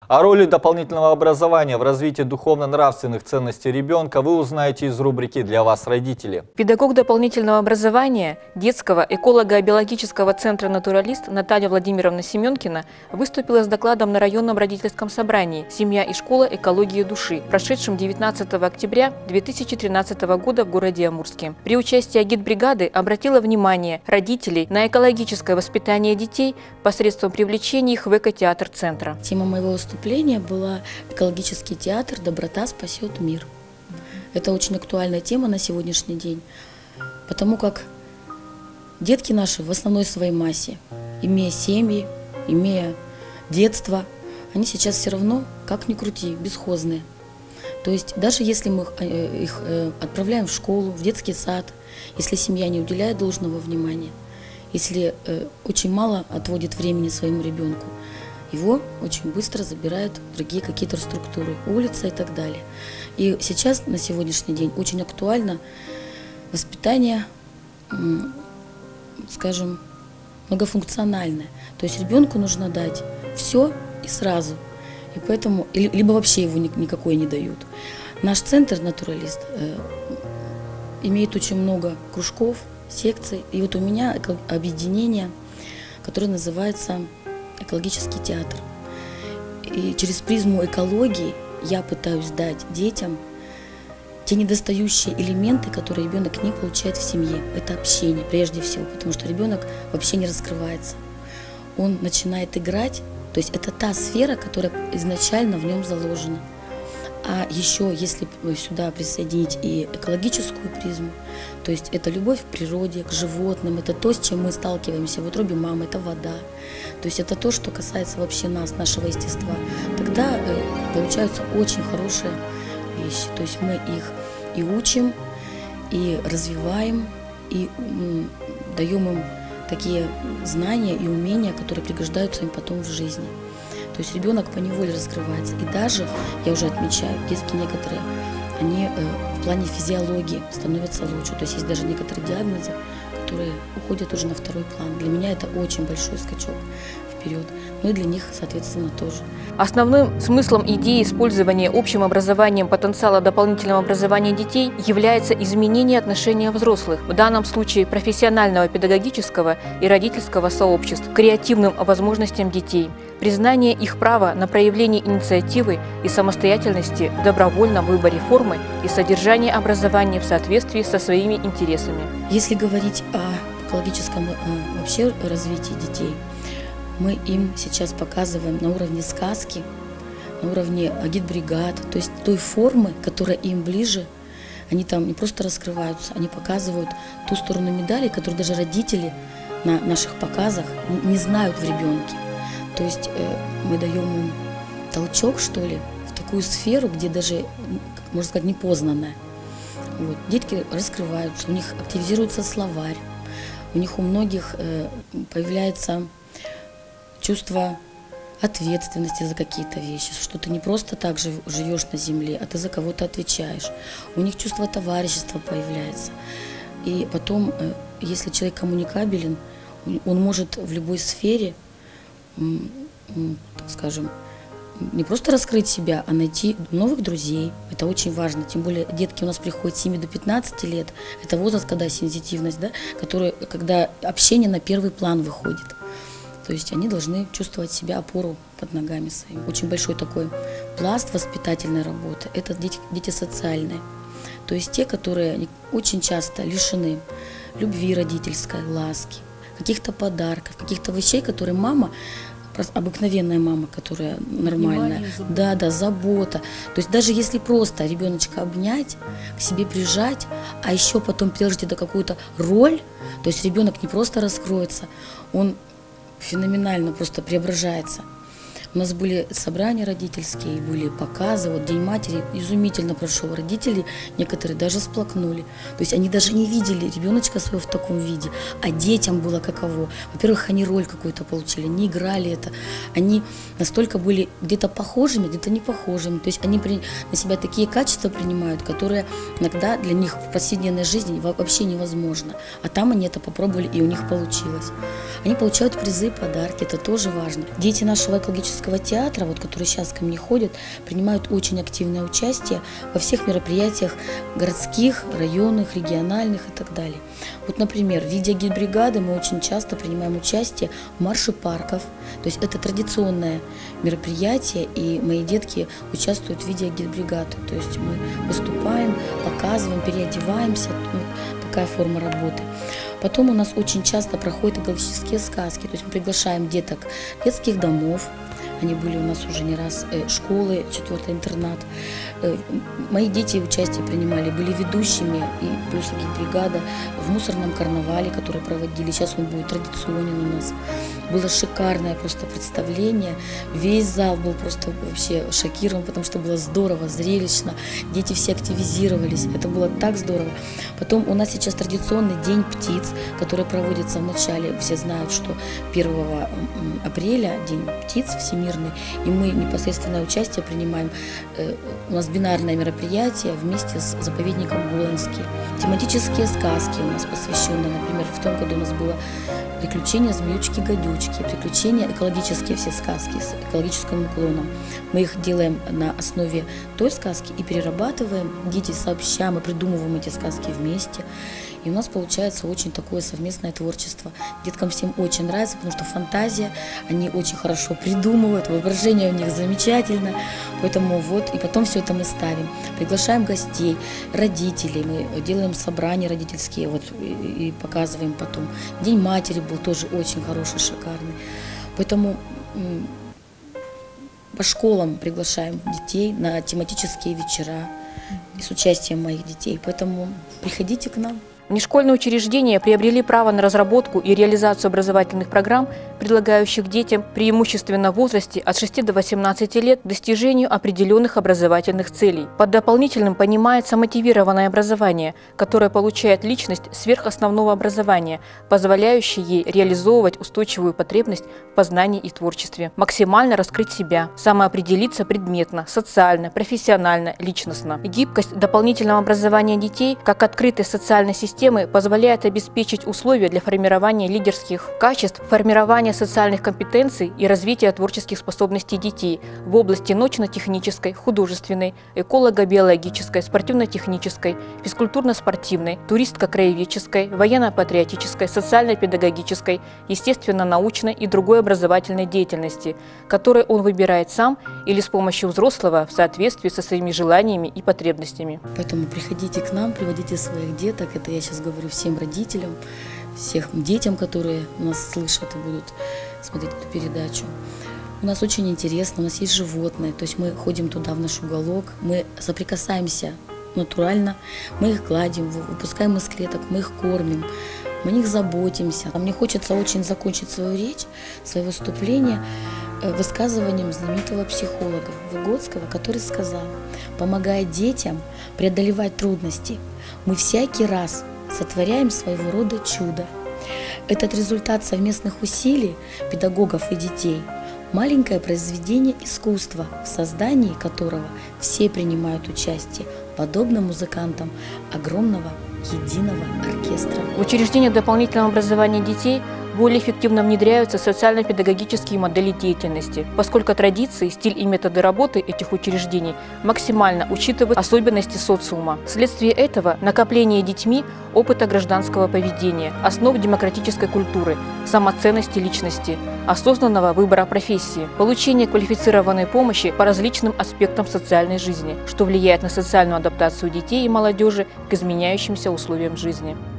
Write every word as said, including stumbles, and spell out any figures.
О роли дополнительного образования в развитии духовно-нравственных ценностей ребенка вы узнаете из рубрики «Для вас, родители». Педагог дополнительного образования детского эколого-биологического центра «Натуралист» Наталья Владимировна Семенкина выступила с докладом на районном родительском собрании «Семья и школа экологии души», прошедшем девятнадцатого октября две тысячи тринадцатого года в городе Амурске. При участии агитбригады обратила внимание родителей на экологическое воспитание детей посредством привлечения их в экотеатр центра. Тема моего выступления была «Экологический театр. Доброта спасет мир». Это очень актуальная тема на сегодняшний день, потому как детки наши в основной своей массе, имея семьи, имея детство, они сейчас все равно, как ни крути, бесхозные. То есть даже если мы их отправляем в школу, в детский сад, если семья не уделяет должного внимания, если очень мало отводит времени своему ребенку, его очень быстро забирают другие какие-то структуры, улица и так далее. И сейчас, на сегодняшний день, очень актуально воспитание, скажем, многофункциональное. То есть ребенку нужно дать все и сразу. И поэтому, либо вообще его никакой не дают. Наш центр «Натуралист» имеет очень много кружков, секций. И вот у меня объединение, которое называется «Экологический театр». И через призму экологии я пытаюсь дать детям те недостающие элементы, которые ребенок не получает в семье. Это общение прежде всего, потому что ребенок вообще не раскрывается. Он начинает играть, то есть это та сфера, которая изначально в нем заложена. А еще, если сюда присоединить и экологическую призму, то есть это любовь к природе, к животным, это то, с чем мы сталкиваемся в утробе мамы, это вода. То есть это то, что касается вообще нас, нашего естества. Тогда э, получаются очень хорошие вещи. То есть мы их и учим, и развиваем, и м, даем им такие знания и умения, которые пригождаются им потом в жизни. То есть ребенок поневоле раскрывается. И даже, я уже отмечаю, детки некоторые, они э, в плане физиологии становятся лучше. То есть есть даже некоторые диагнозы, которые уходят уже на второй план. Для меня это очень большой скачок вперед. Ну и для них, соответственно, тоже. Основным смыслом идеи использования общим образованием потенциала дополнительного образования детей является изменение отношения взрослых, в данном случае профессионального, педагогического и родительского сообществ, к креативным возможностям детей, признание их права на проявление инициативы и самостоятельности в добровольном выборе формы и содержания образования в соответствии со своими интересами. Если говорить о экологическом вообще развитии детей, мы им сейчас показываем на уровне сказки, на уровне агитбригад, то есть той формы, которая им ближе. Они там не просто раскрываются, они показывают ту сторону медали, которую даже родители на наших показах не знают в ребенке. То есть мы даем им толчок, что ли, в такую сферу, где даже, можно сказать, непознанная. Вот. Детки раскрываются, у них активизируется словарь, у них у многих появляется чувство ответственности за какие-то вещи, что ты не просто так живешь на земле, а ты за кого-то отвечаешь. У них чувство товарищества появляется. И потом, если человек коммуникабелен, он может в любой сфере, так скажем, не просто раскрыть себя, а найти новых друзей. Это очень важно. Тем более детки у нас приходят с семи до пятнадцати лет. Это возраст, когда сенситивность, да, который, когда общение на первый план выходит. То есть они должны чувствовать себя опору под ногами своими. Очень большой такой пласт воспитательной работы – это дети, дети социальные. То есть те, которые очень часто лишены любви родительской, ласки, каких-то подарков, каких-то вещей, которые мама, обыкновенная мама, которая нормальная, да, да, забота. То есть даже если просто ребеночка обнять, к себе прижать, а еще потом приложить это какую-то роль, то есть ребенок не просто раскроется, он феноменально просто преображается. У нас были собрания родительские, были показы. Вот День матери изумительно прошел. Родители некоторые даже сплакнули. То есть они даже не видели ребеночка своего в таком виде, а детям было каково. Во-первых, они роль какую-то получили, не играли это. Они настолько были где-то похожими, где-то не похожими. То есть они на себя такие качества принимают, которые иногда для них в повседневной жизни вообще невозможно. А там они это попробовали, и у них получилось. Они получают призы, подарки, это тоже важно. Дети нашего экологического драматического театра, вот, которые сейчас ко мне ходят, принимают очень активное участие во всех мероприятиях городских, районных, региональных и так далее. Вот, например, в виде агитбригады мы очень часто принимаем участие в марше парков. То есть это традиционное мероприятие, и мои детки участвуют в виде агитбригады. То есть мы выступаем, показываем, переодеваемся. Вот такая форма работы. Потом у нас очень часто проходят экологические сказки. То есть мы приглашаем деток детских домов. Они были у нас уже не раз, э, школы, четвертый интернат. Э, мои дети участие принимали, были ведущими, и плюс агитбригада в мусорном карнавале, который проводили. Сейчас он будет традиционен у нас. Было шикарное просто представление. Весь зал был просто вообще шокирован, потому что было здорово, зрелищно. Дети все активизировались. Это было так здорово. Потом у нас сейчас традиционный День птиц, который проводится в начале. Все знают, что первого апреля День птиц всемирный. И мы непосредственное участие принимаем. У нас бинарное мероприятие вместе с заповедником Гуленский. Тематические сказки у нас посвященные. Например, в том году у нас было «Приключения змеючки-гадючки», «Приключения», экологические все сказки с экологическим уклоном. Мы их делаем на основе той сказки и перерабатываем. Дети сообща, мы придумываем эти сказки вместе. И у нас получается очень такое совместное творчество. Деткам всем очень нравится, потому что фантазия, они очень хорошо придумывают, воображение у них замечательно. Поэтому вот, и потом все это мы ставим. Приглашаем гостей, родителей, мы делаем собрания родительские, вот, и, и показываем потом. День матери был тоже очень хороший, шикарный. Поэтому по школам приглашаем детей на тематические вечера с участием моих детей. Поэтому приходите к нам. Внешкольные учреждения приобрели право на разработку и реализацию образовательных программ, предлагающих детям преимущественно в возрасте от шести до восемнадцати лет достижению определенных образовательных целей. Под дополнительным понимается мотивированное образование, которое получает личность сверх основного образования, позволяющее ей реализовывать устойчивую потребность в познании и творчестве, максимально раскрыть себя, самоопределиться предметно, социально, профессионально, личностно. Гибкость дополнительного образования детей как открытой социальной системы позволяет обеспечить условия для формирования лидерских качеств, формирования социальных компетенций и развития творческих способностей детей в области научно-технической, художественной, эколого-биологической, спортивно-технической, физкультурно-спортивной, туристско-краеведческой, военно-патриотической, социально-педагогической, естественно-научной и другой образовательной деятельности, которые он выбирает сам или с помощью взрослого в соответствии со своими желаниями и потребностями. Поэтому приходите к нам, приводите своих деток. Это я сейчас говорю всем родителям, всех детям, которые нас слышат и будут смотреть эту передачу. У нас очень интересно, у нас есть животные, то есть мы ходим туда, в наш уголок, мы соприкасаемся натурально, мы их гладим, выпускаем из клеток, мы их кормим, мы о них заботимся. Мне хочется очень закончить свою речь, свое выступление высказыванием знаменитого психолога Выгодского, который сказал: помогая детям преодолевать трудности, мы всякий раз сотворяем своего рода чудо. Этот результат совместных усилий педагогов и детей, маленькое произведение искусства, в создании которого все принимают участие, подобно музыкантам огромного единого оркестра. В учреждениях дополнительного образования детей более эффективно внедряются социально-педагогические модели деятельности, поскольку традиции, стиль и методы работы этих учреждений максимально учитывают особенности социума. Вследствие этого накопление детьми опыта гражданского поведения, основ демократической культуры, самоценности личности, осознанного выбора профессии, получение квалифицированной помощи по различным аспектам социальной жизни, что влияет на социальную адаптацию детей и молодежи к изменяющимся условиям жизни.